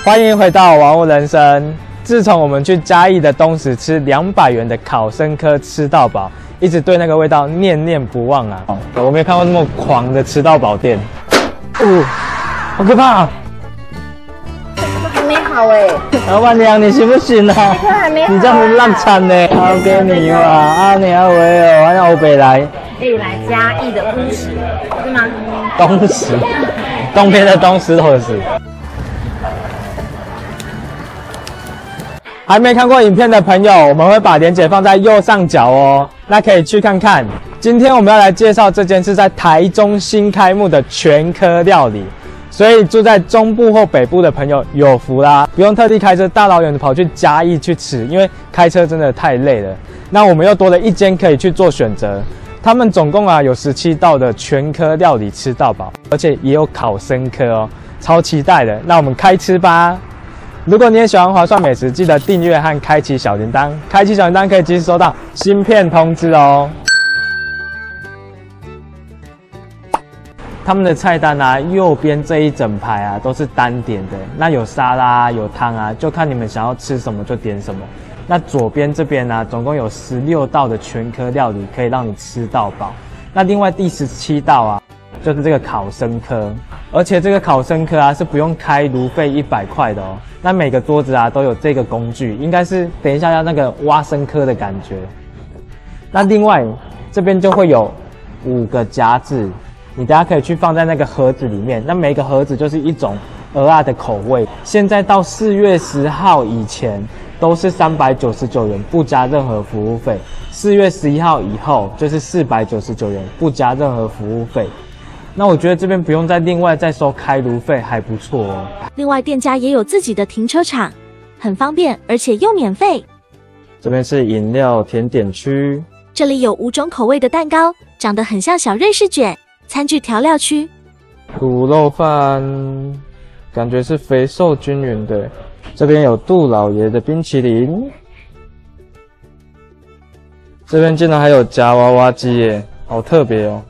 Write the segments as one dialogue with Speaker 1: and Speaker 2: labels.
Speaker 1: 欢迎回到玩物人生。自从我们去嘉义的东石吃200元的烤生科吃到饱，一直对那个味道念念不忘啊！我没有看过那么狂的吃到饱店，好可怕啊！
Speaker 2: 还没好哎，
Speaker 1: 老板娘你行不行啊？
Speaker 2: 这还没好、啊，
Speaker 1: 你这样子烂惨呢！好给你哇，啊你好喂哦，还要北来。
Speaker 2: 可以来嘉义的乌石是吗？
Speaker 1: 东石，东边的东，石头的石。还没看过影片的朋友，我们会把链接放在右上角哦，那可以去看看。今天我们要来介绍这间是在台中新开幕的全科料理，所以住在中部或北部的朋友有福啦，不用特地开车大老远的跑去嘉义去吃，因为开车真的太累了。那我们又多了一间可以去做选择。他们总共有17道的全科料理吃到饱，而且也有烤生科哦，超期待的。那我们开吃吧！如果你也喜欢划算美食，记得订阅和开启小铃铛，开启小铃铛可以及时收到新片通知哦。他们的菜单右边这一整排都是单点的，那有沙拉有汤就看你们想要吃什么就点什么。那左边这边总共有16道的全科料理可以让你吃到饱。那另外第17道就是这个烤生科，而且这个烤生科是不用开炉费100块的哦。那每个桌子都有这个工具，应该是等一下要那个挖生科的感觉。那另外这边就会有5个夹子，你等一下可以去放在那个盒子里面。那每个盒子就是一种蚵仔的口味。现在到4月10号以前都是399元，不加任何服务费。4月11号以后就是499元，不加任何服务费。那我觉得这边不用再另外再收开炉费，还不错哦。
Speaker 3: 另外店家也有自己的停车场，很方便，而且又免费。
Speaker 1: 这边是饮料甜点区，
Speaker 3: 这里有5种口味的蛋糕，长得很像小瑞士卷。餐具调料区，
Speaker 1: 卤肉饭感觉是肥瘦均匀的。这边有杜老爷的冰淇淋，这边竟然还有夹娃娃机耶，好特别哦。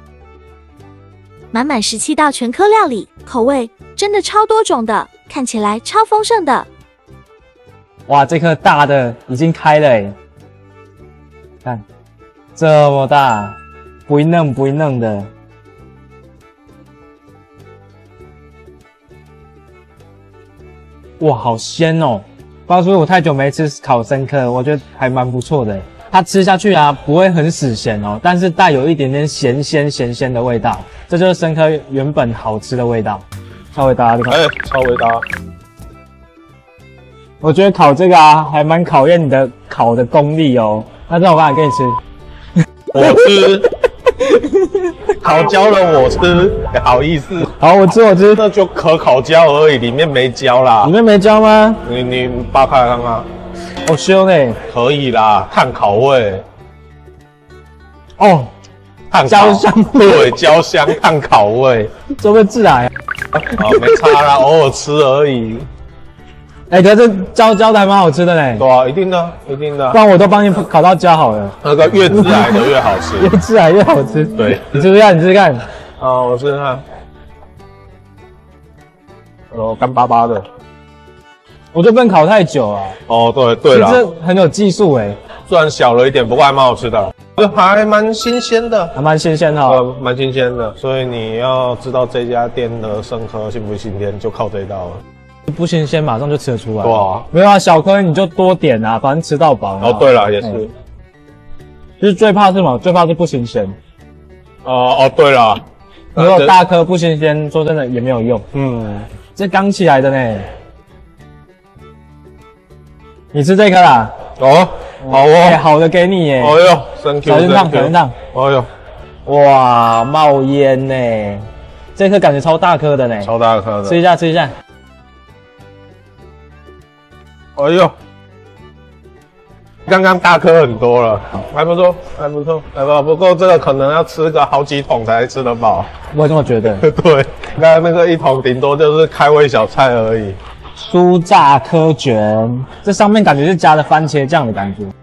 Speaker 3: 满满17道全科料理，口味真的超多种的，看起来超丰盛的。
Speaker 1: 哇，这颗大的已经开了耶，看这么大，不会嫩不会嫩的。哇，好鲜哦！不知道是不是我太久没吃烤生科，我觉得还蛮不错的。它吃下去不会很死咸哦，但是带有一点点咸鲜的味道，这就是生科原本好吃的味道。超伟大，你看，
Speaker 4: 超伟大。
Speaker 1: 我觉得烤这个还蛮考验你的烤的功力哦。那这种饭给你吃，
Speaker 4: 我吃。烤焦了我吃，好意思。
Speaker 1: 好，我吃。
Speaker 4: 这就可烤焦而已，里面没焦啦。
Speaker 1: 里面没焦吗？
Speaker 4: 你扒开来看看。
Speaker 1: 好凶欸。
Speaker 4: 可以啦，看烤味。
Speaker 1: 哦，焦香味。
Speaker 4: 对，焦香看烤味。
Speaker 1: 这会自然。
Speaker 4: 没差啦，偶尔吃而已。
Speaker 1: 可是这焦的还蛮好吃的呢。
Speaker 4: 对啊，一定的。
Speaker 1: 不然我都帮你烤到焦好了。
Speaker 4: 那个越自然的越好吃。
Speaker 1: 越自然越好吃。
Speaker 4: 对，
Speaker 1: 你试试看，你试试看。
Speaker 4: 我试试看。干巴巴的。
Speaker 1: 我就不能烤太久啊。
Speaker 4: 对啦。
Speaker 1: 其实很有技术
Speaker 4: 虽然小了一点，不过还蛮好吃的。还蛮新鲜的。
Speaker 1: 还蛮新鲜的
Speaker 4: 蛮新鲜的。所以你要知道这家店的生科新不新鲜，就靠这一道了。
Speaker 1: 不新鲜马上就吃得出来。
Speaker 4: 对啊。
Speaker 1: 没有小颗你就多点反正吃到饱。
Speaker 4: 对了，也是。
Speaker 1: 就是最怕是什么？最怕是不新鲜。
Speaker 4: 对了。
Speaker 1: 如果大颗不新鲜，说真的也没有用。这刚起来的呢。你吃这颗啦？好哦。好的给你耶。
Speaker 4: 生 Q。
Speaker 1: 小心烫。哇，冒烟呢。这颗感觉超大颗的呢。
Speaker 4: 超大颗的。
Speaker 1: 吃一下。
Speaker 4: 刚刚大颗很多了，还不错。不过这个可能要吃个好几桶才吃得饱。
Speaker 1: 我也这么觉得。
Speaker 4: 对，刚刚那个一桶顶多就是开胃小菜而已。
Speaker 1: 酥炸科卷，这上面感觉是加了番茄酱的感觉。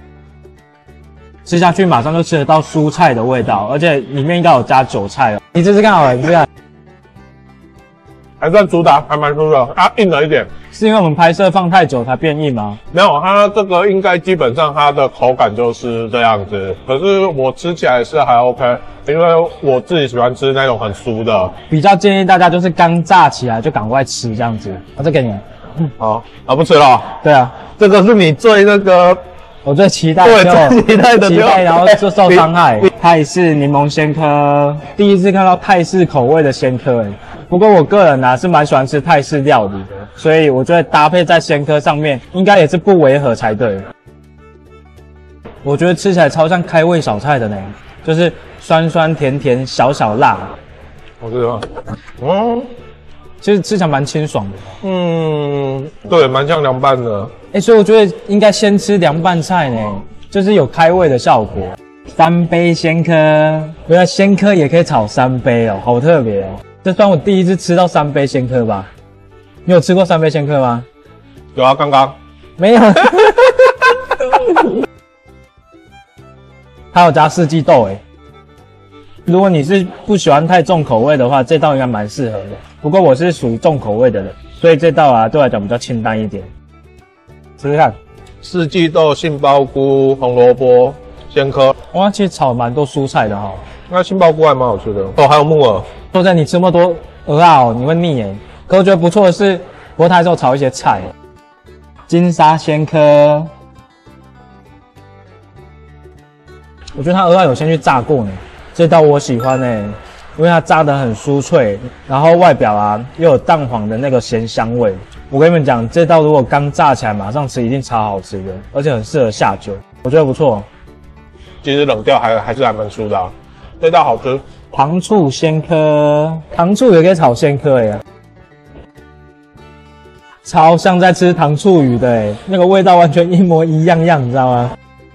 Speaker 1: 吃下去马上就吃得到蔬菜的味道，而且里面应该有加韭菜哦。你试试看好了，你试试看。
Speaker 4: 还算粗的，还蛮粗的，它硬了一点。
Speaker 1: 是因为我们拍摄放太久才变硬吗？
Speaker 4: 没有，它这个应该基本上它的口感就是这样子，可是我吃起来是还 OK， 因为我自己喜欢吃那种很酥的。
Speaker 1: 比较建议大家就是刚炸起来就赶快吃这样子。这给你。
Speaker 4: 好，不吃了。
Speaker 1: 对啊，
Speaker 4: 这个是你最那个，
Speaker 1: 我最期待，
Speaker 4: 对，最期待的，
Speaker 1: 然后就受伤害。泰式柠檬鲜科，第一次看到泰式口味的鲜科诶。不过我个人啊是蛮喜欢吃泰式料理的，所以我觉得搭配在鲜科上面应该也是不违和才对。我觉得吃起来超像开胃小菜的呢，就是酸酸甜甜小小辣。
Speaker 4: 我知道，
Speaker 1: 其实吃起来蛮清爽的。
Speaker 4: 对，蛮像凉拌的。
Speaker 1: 所以我觉得应该先吃凉拌菜呢，就是有开胃的效果。三杯鲜科，原来鲜科也可以炒三杯哦，好特别哦。这算我第一次吃到三杯鲜科吧？你有吃过三杯鲜科吗？
Speaker 4: 有啊，刚刚
Speaker 1: 没有。它有加四季豆诶。如果你是不喜欢太重口味的话，这道应该蛮适合的。不过我是属于重口味的人，所以这道啊对我来讲比较清淡一点。试试看，
Speaker 4: 四季豆、杏鲍菇、红萝卜、鲜科。
Speaker 1: 哇，其实炒蛮多蔬菜的哈。
Speaker 4: 那杏鲍菇还蛮好吃的哦，还有木耳。
Speaker 1: 说真的，你吃那么多鹅啊哦，你会腻耶。可我觉得不错的是，不过它还是有炒一些菜。金沙鲜科，我觉得它鹅啊有先去炸过呢。这道我喜欢因为它炸得很酥脆，然后外表啊又有蛋黄的那个咸香味。我跟你们讲，这道如果刚炸起来马上吃，一定超好吃的，而且很适合下酒，我觉得不错。
Speaker 4: 其实冷掉还是蛮酥的，这道好吃。
Speaker 1: 糖醋鲜科，糖醋也可以炒鲜科超像在吃糖醋鱼的那个味道完全一模一样，你知道吗？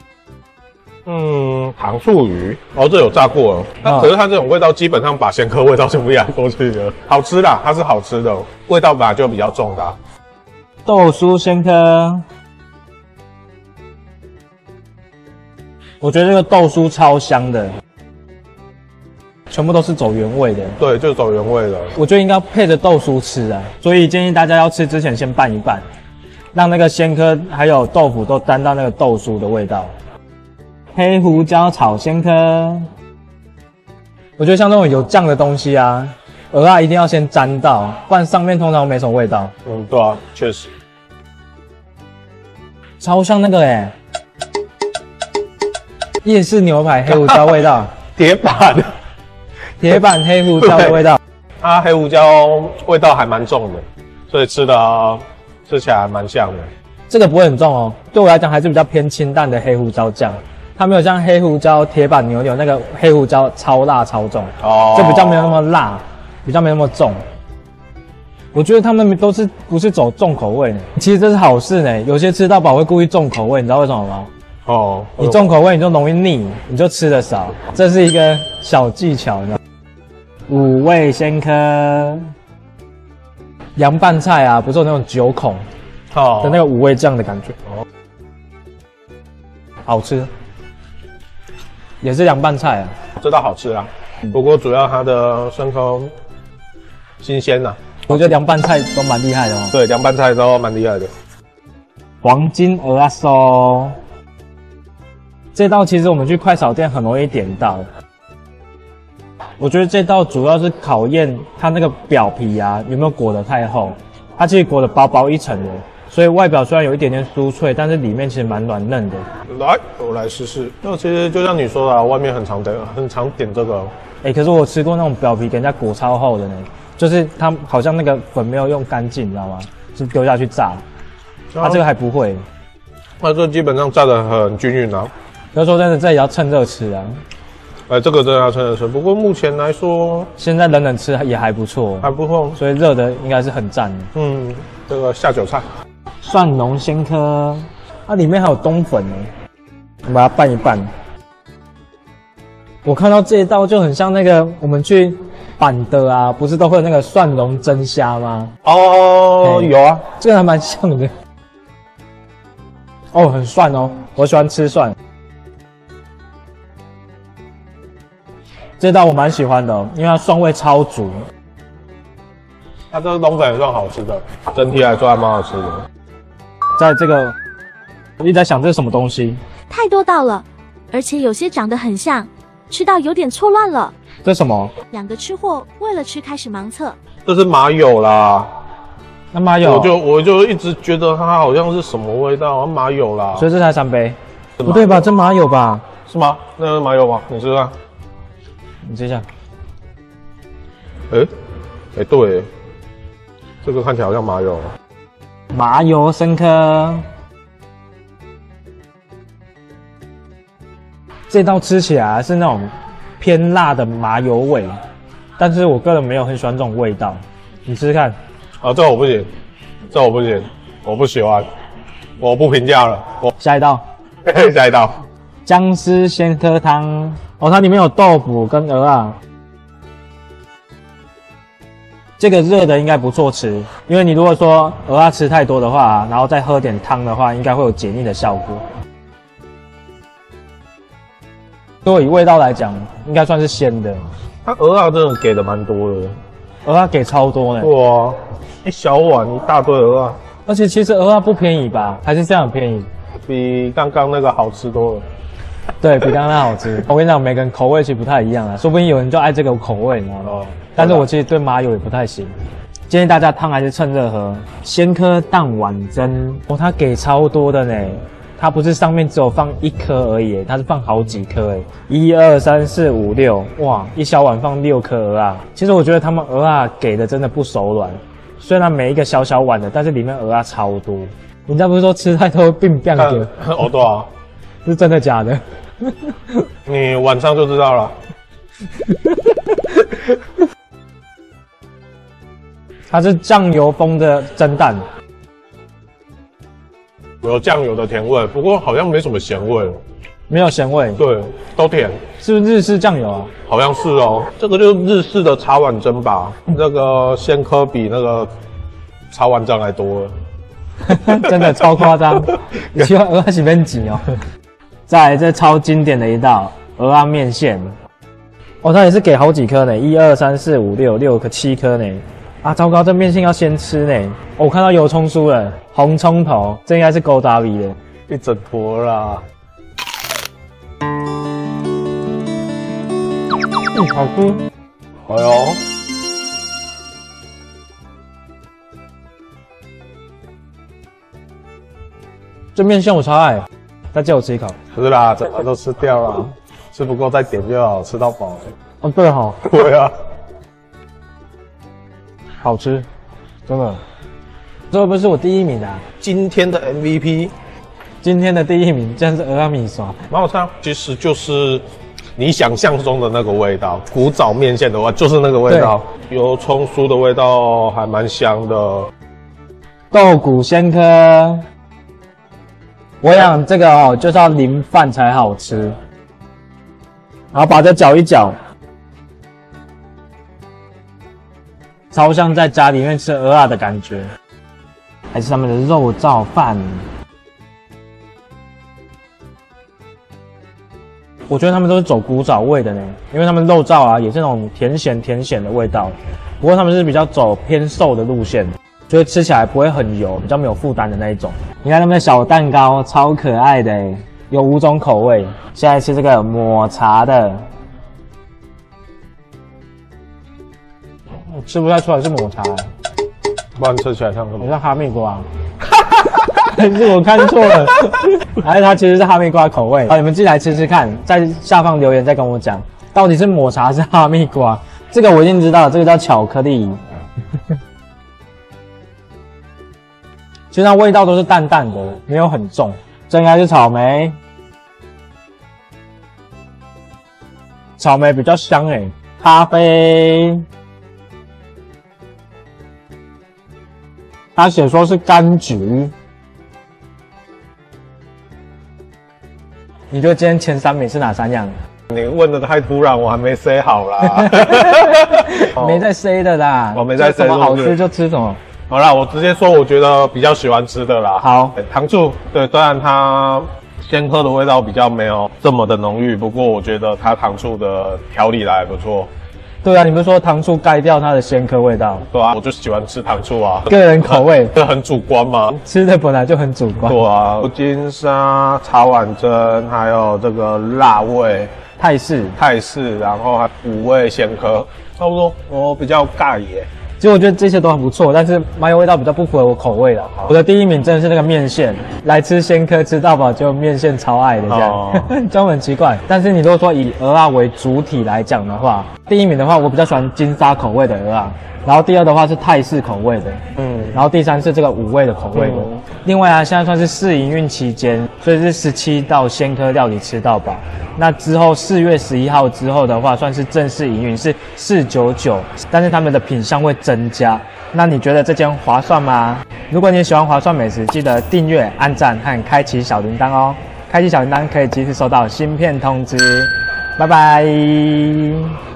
Speaker 4: 糖醋鱼这有炸过了，那可是它这种味道基本上把鲜科味道全部压过去了，好吃啦，它是好吃的，味道本来就比较重的。
Speaker 1: 豆酥鲜科，我觉得这个豆酥超香的，全部都是走原味的。
Speaker 4: 对，就走原味的。
Speaker 1: 我觉得应该配着豆酥吃啊，所以建议大家要吃之前先拌一拌，让那个鲜科还有豆腐都沾到那个豆酥的味道。黑胡椒炒鲜科，我觉得像那种有酱的东西啊，鹅啊一定要先沾到，不然上面通常没什么味道。
Speaker 4: 对啊，确实。
Speaker 1: 超像那个夜市牛排黑胡椒味道，
Speaker 4: 铁板
Speaker 1: 黑胡椒的味道。
Speaker 4: 它黑胡椒味道还蛮重的，所以吃起来还蛮像的。
Speaker 1: 这个不会很重哦，对我来讲还是比较偏清淡的黑胡椒酱。它没有像黑胡椒铁板牛柳那个黑胡椒超辣超重就比较没有那么辣，比较没那么重。我觉得他们都是不是走重口味呢？其实这是好事呢。有些吃到饱会故意重口味，你知道为什么吗？你重口味你就容易腻，你就吃得少，这是一个小技巧，你知道吗？五味鲜科，凉拌菜啊，不是有那种9孔的那个五味酱的感觉，好吃。也是凉拌菜啊，
Speaker 4: 这道好吃啊，不过主要它的生科新鲜呐。
Speaker 1: 我觉得凉拌菜都蛮厉害的哦。
Speaker 4: 对，凉拌菜都蛮厉害的。
Speaker 1: 黄金鹅啊酥，这道其实我们去快炒店很容易点到。我觉得这道主要是考验它那个表皮啊有没有裹得太厚，它其实裹得薄薄一层的。所以外表虽然有一点点酥脆，但是里面其实蛮软嫩的。
Speaker 4: 来，我来试试。那其实就像你说的，外面很常点这个。
Speaker 1: 可是我吃过那种表皮给人家裹超厚的呢，就是它好像那个粉没有用干净，你知道吗？就丢下去炸。它这个还不会。
Speaker 4: 那这基本上炸得很均匀啊。
Speaker 1: 要说真的，这也要趁热吃啊。
Speaker 4: 这个真的要趁热吃。不过目前来说，
Speaker 1: 现在冷冷吃也还不错，
Speaker 4: 还不错。
Speaker 1: 所以热的应该是很赞的。
Speaker 4: 这个下酒菜。
Speaker 1: 蒜蓉鲜科，它里面还有冬粉呢，我们把它拌一拌。我看到这一道就很像那个我们去板的啊，不是都会有那个蒜蓉蒸虾吗？
Speaker 4: 有啊，
Speaker 1: 这个还蛮像的。很蒜哦，我喜欢吃蒜。这道我蛮喜欢的因为它蒜味超足。
Speaker 4: 它这个冬粉也算好吃的，整体来说还蛮好吃的。
Speaker 1: 在这个，我一直在想这是什么东西？
Speaker 3: 太多道了，而且有些长得很像，吃到有点错乱了。
Speaker 1: 这是什么？
Speaker 3: 两个吃货为了吃开始盲测，
Speaker 4: 这是麻油啦，
Speaker 1: 那麻油，
Speaker 4: 我就一直觉得它好像是什么味道，麻油啦。
Speaker 1: 所以这才3杯，
Speaker 4: 是
Speaker 1: 不对吧？这麻油吧？
Speaker 4: 是吗？那是麻油吗？你试试看。
Speaker 1: 你试一下。
Speaker 4: 对，这个看起来好像麻油。
Speaker 1: 麻油生科，这道吃起来是那种偏辣的麻油味，但是我个人没有很喜欢这种味道。你试试看。
Speaker 4: 啊，这我不行，我不喜欢，我不评价了。
Speaker 1: 下一道，
Speaker 4: 下一道，
Speaker 1: 姜丝鲜科汤。哦，它里面有豆腐跟鹅啊。这个热的应该不错吃，因为你如果说鹅啊吃太多的话，然后再喝点汤的话，应该会有解腻的效果。如果以味道来讲，应该算是鲜的。
Speaker 4: 它鹅啊真的给的蛮多的，
Speaker 1: 鹅啊给超多呢。
Speaker 4: 哇，一小碗一大堆鹅啊，
Speaker 1: 而且其实鹅啊不便宜吧？还是这样很便宜？
Speaker 4: 比刚刚那个好吃多了。
Speaker 1: 对，比刚刚好吃。我跟你讲，每个人口味其实不太一样啊，说不定有人就爱这个口味，你知道吗？但是我其实对麻油也不太行。建议大家汤还是趁热喝。鲜科蛋碗蒸，哦，它给超多的呢。它不是上面只有放1颗而已，它是放好几颗诶，1、2、3、4、5、6，哇，一小碗放6颗鹅啊。其实我觉得他们鹅啊给的真的不手软，虽然每一个小小碗的，但是里面鹅啊超多。人家不是说吃太多会病变的？
Speaker 4: 哦，对啊，
Speaker 1: 是真的假的？
Speaker 4: 你晚上就知道了。
Speaker 1: 它是酱油风的蒸蛋，
Speaker 4: 有酱油的甜味，不过好像没什么咸味。
Speaker 1: 没有咸味，
Speaker 4: 对，都甜，
Speaker 1: 是不是日式酱油啊？
Speaker 4: 好像是哦。这个就是日式的茶碗蒸吧，那个鲜科比那个茶碗蒸还多了。
Speaker 1: 真的超夸张，希望鹅啊洗面挤哦。再来这超经典的一道鹅啊面线，哦，它也是给好几颗呢，1、2、3、4、5、6颗7颗呢。啊，糟糕，这面线要先吃呢。哦，我看到油葱酥了，红葱头，这应该是勾搭味的，
Speaker 4: 一整坨啦。
Speaker 1: 好吃。
Speaker 4: 哎呦，
Speaker 1: 这面线我超爱，再借我吃一口。
Speaker 4: 不是啦，整个都吃掉了，吃不够再点就好，吃到饱。
Speaker 1: 哦，对齁，
Speaker 4: 对啊，
Speaker 1: 好吃，真的。这会不会是我第1名啊？
Speaker 4: 今天的 MVP，
Speaker 1: 今天的第1名竟然是鹅啊米刷，
Speaker 4: 蛮好吃啊。其实就是你想象中的那个味道，古早面线的话就是那个味道，油葱酥的味道还蛮香的。
Speaker 1: 豆骨鲜科，我想这个哦就是要淋饭才好吃，然后把这搅一搅，超像在家里面吃鹅啊的感觉，还是他们的肉燥饭。我觉得他们都是走古早味的呢，因为他们肉燥啊也是那种甜咸的味道，不过他们是比较走偏瘦的路线，所以吃起来不会很油，比较没有负担的那一种。你看他们的小蛋糕超可爱的耶，有5种口味。现在吃这个抹茶的，我吃不太出来是抹茶耶，
Speaker 4: 不然吃起来像什么？
Speaker 1: 好像哈密瓜。还是我看错了，还是它其实是哈密瓜口味。好，你们进来吃吃看，在下方留言再跟我讲，到底是抹茶还是哈密瓜？这个我已经知道，这个叫巧克力。其实它味道都是淡淡的，没有很重。这应该是草莓，草莓比较香诶。咖啡，他写说是柑橘。你觉得今天前3名是哪3样？
Speaker 4: 你问的太突然，我还没 say 好啦。
Speaker 1: 没在 say 的啦，
Speaker 4: 我没在 say
Speaker 1: 什么好吃就吃什么。
Speaker 4: 好啦，我直接说，我觉得比较喜欢吃的啦。
Speaker 1: 好，
Speaker 4: 糖醋，对，虽然它鲜科的味道比较没有这么的浓郁，不过我觉得它糖醋的调理的还不错。
Speaker 1: 对啊，你不是说糖醋盖掉它的鲜科味道？
Speaker 4: 对啊，我就喜欢吃糖醋啊，
Speaker 1: 个人口味，
Speaker 4: 这很主观嘛。
Speaker 1: 吃的本来就很主观。
Speaker 4: 对啊，金沙、茶碗蒸，还有这个辣味
Speaker 1: 泰式，
Speaker 4: 然后还5味鲜科，差不多。我比较尬耶。
Speaker 1: 其实我觉得这些都很不错，但是麻油味道比较不符合我口味啦。我的第一名真的是那个面线，来吃鲜科吃到饱就面线超爱的这样，就很奇怪。但是你如果说以蚵仔为主体来讲的话，第一名的话我比较喜欢金沙口味的蚵仔，然后第二的话是泰式口味的，然后第三是这个5味的口味的。另外啊，现在算是试营运期间，所以是17道鲜科料理吃到饱。那之后4月11号之后的话，算是正式营运是499，但是他们的品项会增加。那你觉得这间划算吗？如果你喜欢划算美食，记得订阅、按赞和开启小铃铛哦。开启小铃铛可以及时收到新片通知。拜拜。